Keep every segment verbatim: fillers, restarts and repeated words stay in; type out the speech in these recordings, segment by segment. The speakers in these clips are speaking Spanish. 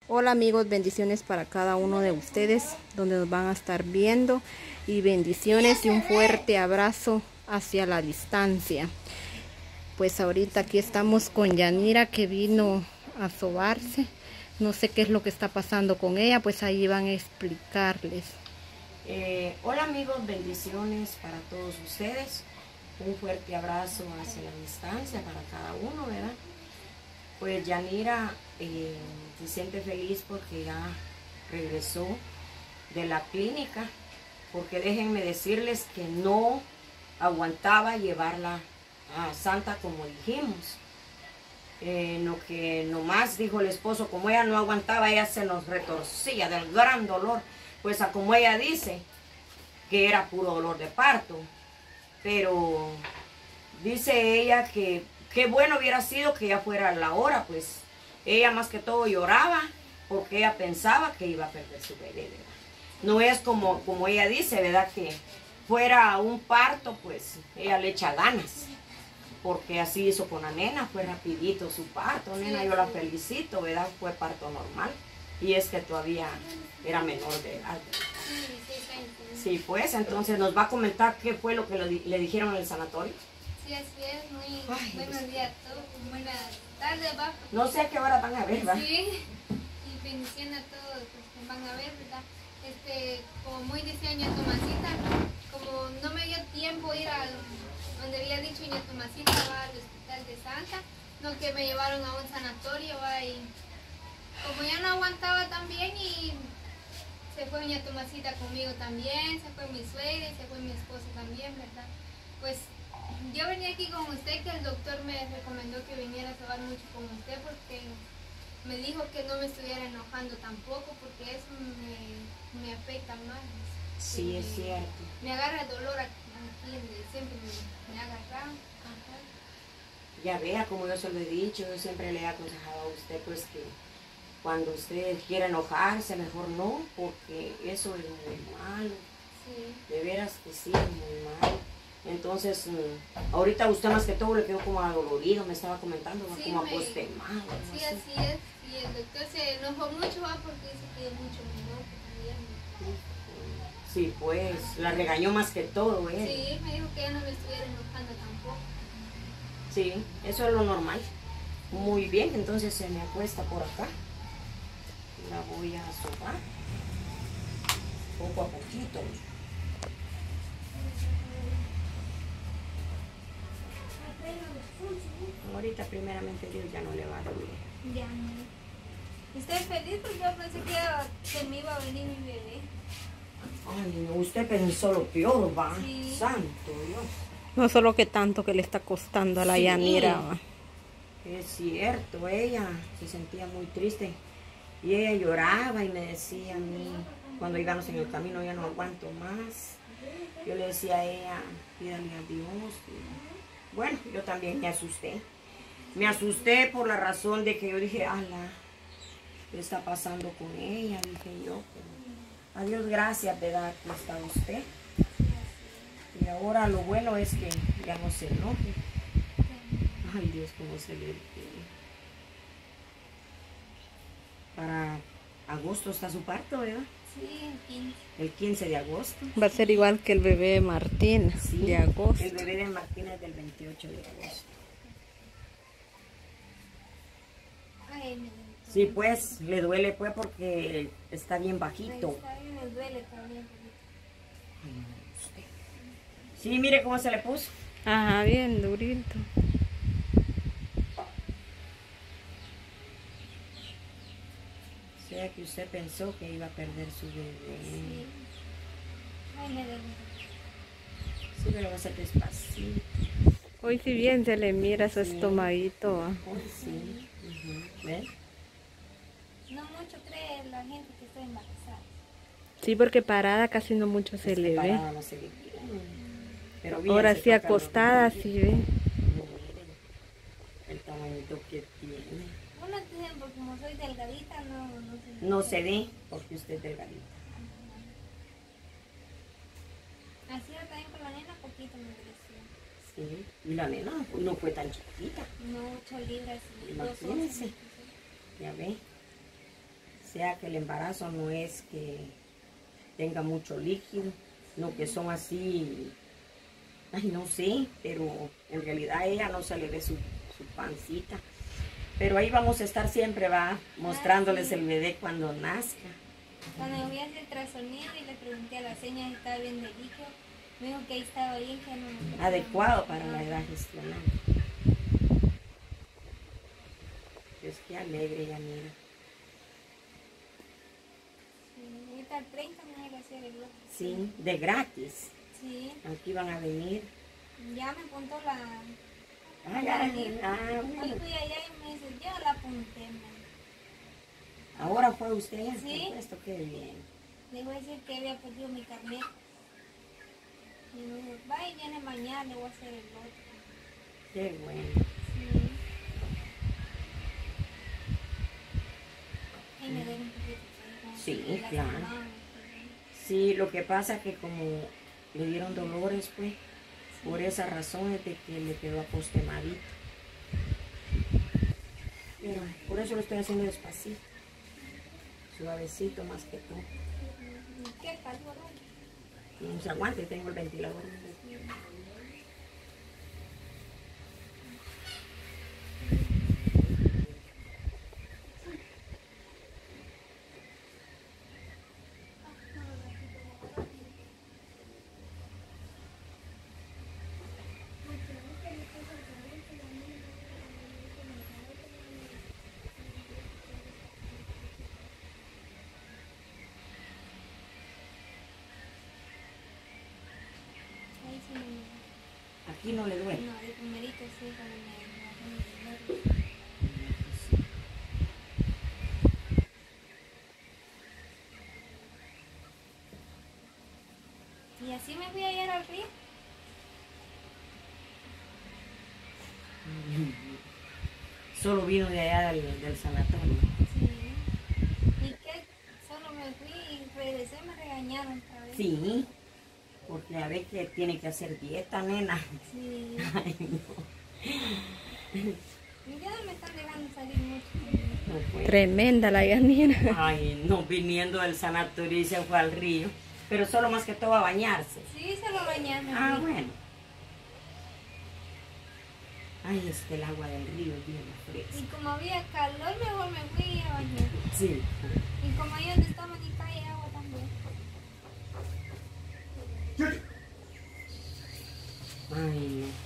Hola amigos, bendiciones para cada uno de ustedes donde nos van a estar viendo y bendiciones y un fuerte abrazo hacia la distancia. Pues ahorita aquí estamos con Yanira que vino a sobarse. No sé qué es lo que está pasando con ella, pues ahí van a explicarles. Eh, hola amigos, bendiciones para todos ustedes. Un fuerte abrazo hacia la distancia para cada uno, ¿verdad? Pues Yanira eh, se siente feliz porque ya regresó de la clínica, porque déjenme decirles que no aguantaba llevarla a Santa como dijimos. Eh, lo que nomás dijo el esposo, como ella no aguantaba, ella se nos retorcía del gran dolor, pues a como ella dice, que era puro dolor de parto. Pero dice ella que qué bueno hubiera sido que ya fuera la hora, pues ella más que todo lloraba porque ella pensaba que iba a perder su bebé, ¿verdad? No es como, como ella dice, ¿verdad? Que fuera un parto, pues ella le echa ganas, porque así hizo con la nena, fue rapidito su parto, nena, yo la felicito, ¿verdad? Fue parto normal, y es que todavía era menor de edad. Sí, pues, entonces nos va a comentar qué fue lo que le, le dijeron en el sanatorio. Sí, así es, muy Ay, buenos días a todos, buenas tardes, va. No sé a qué hora van a ver, ¿va? Sí, y bendición a todos los que van a ver, ¿verdad? Este, como muy decía doña Tomasita, como no me dio tiempo ir al, donde había dicho doña Tomasita, va al hospital de Santa, no que me llevaron a un sanatorio, va, y como ya no aguantaba tan bien y se fue doña Tomasita conmigo también, se fue mi suegra y se fue mi esposo también, ¿verdad? Pues yo venía aquí con usted, que el doctor me recomendó que viniera a sobar mucho con usted porque me dijo que no me estuviera enojando tampoco porque eso me, me afecta más. Sí, me, es cierto. Me agarra el dolor aquí, donde siempre me, me agarra. Ya vea, como yo se lo he dicho, yo siempre le he aconsejado a usted pues que cuando usted quiera enojarse, mejor no, porque eso es muy malo. Sí. De veras que sí, es muy malo. Entonces, ahorita usted más que todo le quedó como adolorido, me estaba comentando, sí, como me... apostemado. Sí, así. así es. Y el doctor se enojó mucho, ¿va? Porque dice que es mucho menor también. Sí, pues, la regañó más que todo, ¿eh? Sí, me dijo que ya no me estuviera enojando tampoco. Sí, eso es lo normal. Muy bien, entonces se me acuesta por acá. La voy a sobar poco a poquito. Ahorita primeramente Dios ya no le va a doler. Ya no. Estoy feliz porque yo pensé que, que me iba a venir mi bebé. Ay, no, usted pensó lo peor, va. Sí. Santo Dios. No solo que tanto que le está costando a la sí. Yanira. ¿Va? Es cierto, ella se sentía muy triste. Y ella lloraba y me decía a mí, cuando íbamos en el camino, ya no aguanto más. Yo le decía a ella, pídale a Dios. Y bueno, yo también me asusté. Me asusté por la razón de que yo dije, ala, ¿qué está pasando con ella? Dije yo, pero a Dios gracias de dar que está usted. Y ahora lo bueno es que ya no se enoje. Ay, Dios, cómo se le... Para agosto está su parto, ¿verdad? Sí, el quince. El quince de agosto. Va a ser igual que el bebé de Martín, sí, de agosto. El bebé de Martín es del veintiocho de agosto. Ay, me sí, pues, le duele pues porque está bien bajito. Está bien, me duele también. Sí, mire cómo se le puso. Ajá, bien durito. O sea que usted pensó que iba a perder su bebé. Sí. Ay, me duele. Sí, pero va a ser despacito. Hoy si bien se le mira su sí. estomaguito. Hoy sí. Uh-huh. ¿Ves? No mucho cree la gente que está embarazada. Sí, porque parada casi no mucho se es le ve. No se le ve. Pero bien, ahora sí acostada sí ve. El tamañito que tiene. Uno dice, porque como soy delgadita, no, no se ve. No se ve porque usted es delgadita. Así yo también con la nena, poquito me creció. Sí, y la nena no fue tan chiquita. No, ocho libras. Imagínense. Ya ve. sea que el embarazo no es que tenga mucho líquido, no que son así, ay no sé, pero en realidad a ella no se le ve su, su pancita. Pero ahí vamos a estar siempre, va, mostrándoles el bebé cuando nazca. Cuando me voy a hacer ultrasonido y le pregunté a la señora si estaba bien de líquido, me dijo que ahí estaba bien, que no me adecuado para la edad gestional. Pues qué alegre, Yanira. Sí, ahorita el treinta me voy a hacer el otro. Sí, de gratis. Sí, Aquí van a venir. ya me apuntó la... Ah, ya, ah, Hoy bueno. fui allá y me dice, yo la apunté, man. Ahora fue usted ya. Sí. Esto qué bien. Le voy a decir que había perdido mi carnet. Y me dijo, va y viene mañana, le voy a hacer el otro. Qué bueno. Sí. Y me duele un poquito. como Sí, que las claro. manos, Sí, lo que pasa es que como le dieron dolores, pues, por esa razón es de que le quedó apostemadito. Pero por eso lo estoy haciendo despacito. Suavecito más que todo. ¿Y qué calor hay? No se aguante, tengo el ventilador. Ahí sí no me... Aquí no le duele. No, de primerito sí, cuando me... me- me- Y así me fui ayer al río. Solo vino de allá del, del sanatorio. Sí. ¿Y qué? Solo me fui y regresé, me regañaron otra vez. Sí, porque a ver que tiene que hacer dieta, nena. Sí. Ay, no. Y ya no me están dejando salir mucho. No fue. Tremenda la Yanira. Ay, no, viniendo del sanatorio y se fue al río. Pero solo más que todo a bañarse. Sí, se lo bañaron. Ah, bueno. Ay, es que el agua del río es bien fresca. Y como había calor, mejor me fui a bañar. Sí. Y como ahí donde estaba ni cae agua también. Ay, no.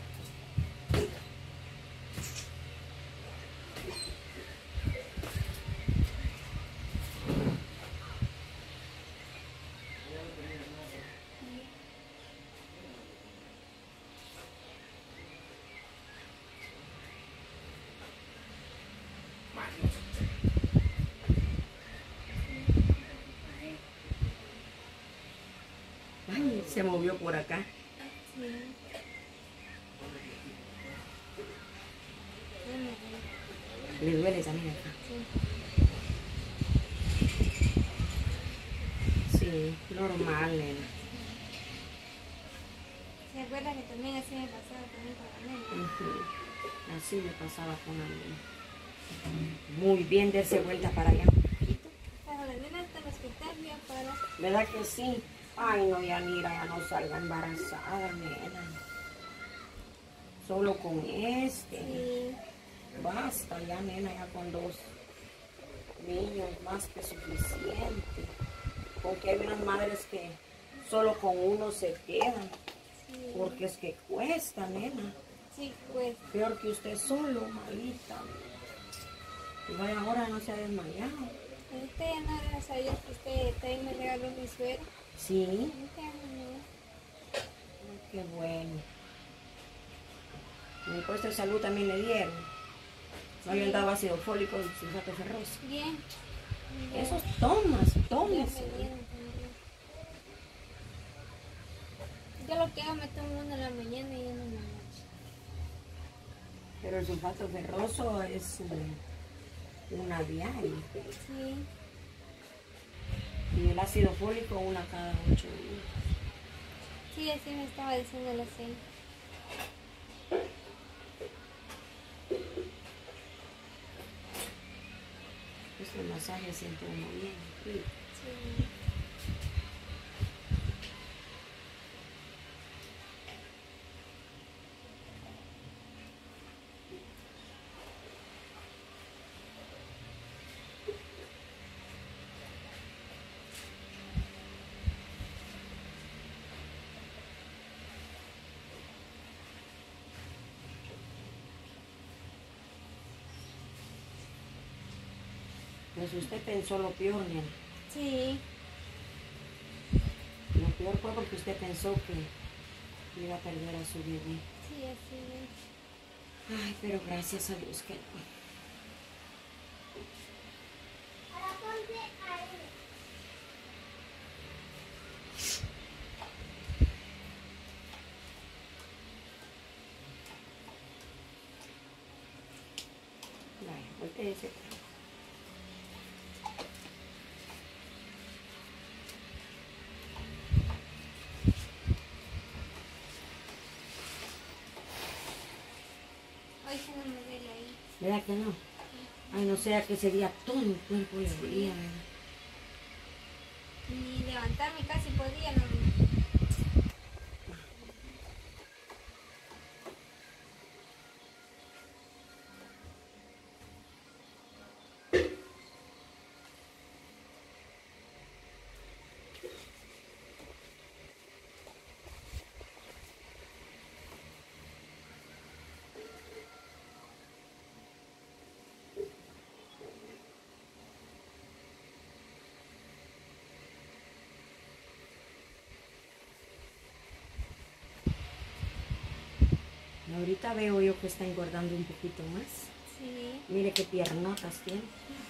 Ay, se movió por acá. Sí. Ya me duele. Le duele también acá. Sí. Sí, normal, nena. ¿Se acuerda que también así me pasaba también con la nena? Ujú. Así me pasaba con la nena. Muy bien, darse vuelta para allá. Pero la nena está en el hospital, ya para... ¿Verdad que sí? Ay, no, Yanira, ya no salga embarazada, nena. Solo con este. Sí. Basta ya, nena, ya con dos niños, más que suficiente. Porque hay unas madres que solo con uno se quedan. Sí. Porque es que cuesta, nena. Sí, pues. Peor que usted solo, malita. Y vaya, ahora no se ha desmayado. Usted ya no, gracias a Dios, que usted también me regaló mi suero. Sí, Usted ya no. ay, qué bueno. Mi puesto de salud también le dieron. No habían dado ácido fólico y sulfato ferroso. Bien. Ya- Esos tomas, ya tomas. me dieron también. Yo lo que hago me tomo uno en la mañana y uno en la noche. Pero el sulfato ferroso es eh, una diaria. Sí. Y el ácido fólico una cada ocho días. Sí, así me estaba diciendo la señora. Este masaje siente uno bien. Sí. Sí. Pues usted pensó lo peor, nena. Sí. Lo peor fue porque usted pensó que iba a perder a su bebé. Sí, así es. Ay, pero gracias a Dios que no. Vaya, voltéese. Hoy se no me duele ahí. ¿Verdad que no? Ay, no sea que ese día todo el cuerpo le dolía, ¿verdad? Ni levantarme casi podía, no. Ahorita veo yo que está engordando un poquito más. Sí. Mire qué piernotas tiene.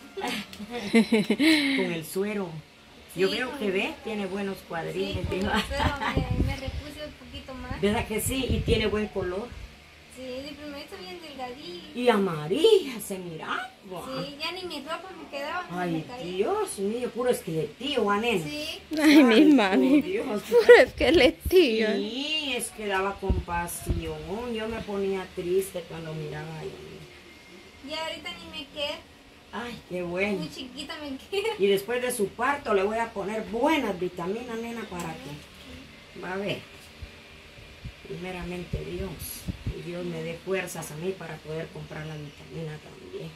Con el suero. Yo Sí, veo con- que ve, tiene buenos Sí, cuadriles. como digo. me, me repuse un poquito más. ¿Verdad que sí? Y tiene buen color. Sí, de primero está bien delgadito. Y amarilla, se mira. Sí, ya ni mi ropa me quedaba, me Ay, caía. Dios mío, puro esqueletío, nena. Sí, Ay, mi Santo mami. Dios. Puro esqueletillo. Sí, es que daba compasión. Yo me ponía triste cuando miraba ahí. ya ahorita ni me queda. Ay, qué bueno. Muy chiquita me queda. Y después de su parto le voy a poner buenas vitaminas, nena, para que va a ver. Primeramente Dios. Y Dios me dé fuerzas a mí para poder comprar la vitamina también.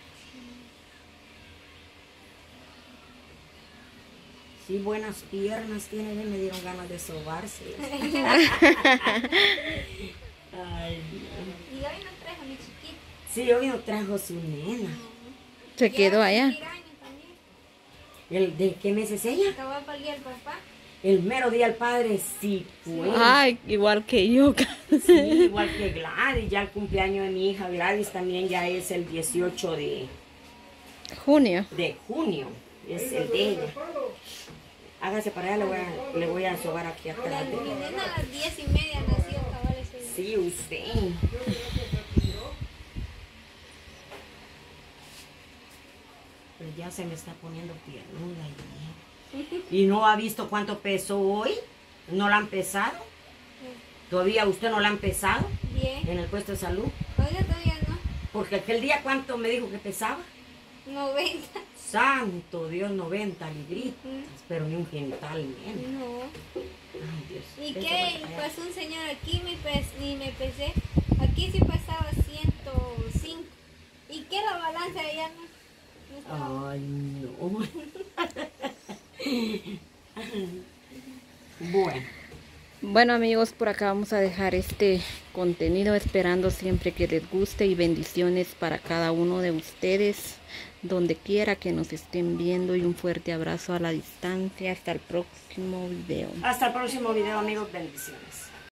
Sí, buenas piernas tiene, me dieron ganas de sobarse. Ay, no. Y hoy no trajo mi chiquita. Sí, hoy no trajo su nena. Se Ya quedó va a allá. cumplir años también. ¿El, ¿De qué mes es ella? Acabó de parir el papá. El mero día del padre, sí, pues. Ay, igual que yo. Sí, igual que Gladys, ya el cumpleaños de mi hija Gladys también ya es el dieciocho de, Junio. de junio, es el de ella. Hágase para allá, le voy a, le voy a sobar aquí La, atrás. mi nena a las diez y media nació cabal ese día. Sí, usted. Pero ya se me está poniendo piernuda ya. ¿Y no ha visto cuánto pesó hoy? ¿No la han pesado? ¿Todavía usted no la han pesado Bien. en el puesto de salud? Oiga, todavía no. Porque aquel día, ¿cuánto me dijo que pesaba? noventa. Santo Dios, noventa libritas, Mm. pero ni un quintal, nena. No. Ay, Dios. ¿Y Vete qué? para allá. Pasó un señor aquí me pes, y me pesé. Aquí sí pasaba ciento cinco. ¿Y qué la balanza allá no? No estaba. Ay, no. Bueno, Bueno amigos, por acá vamos a dejar este contenido esperando siempre que les guste y bendiciones para cada uno de ustedes, donde quiera que nos estén viendo, y un fuerte abrazo a la distancia. Hasta el próximo video. hasta el próximo video, amigos. Bendiciones.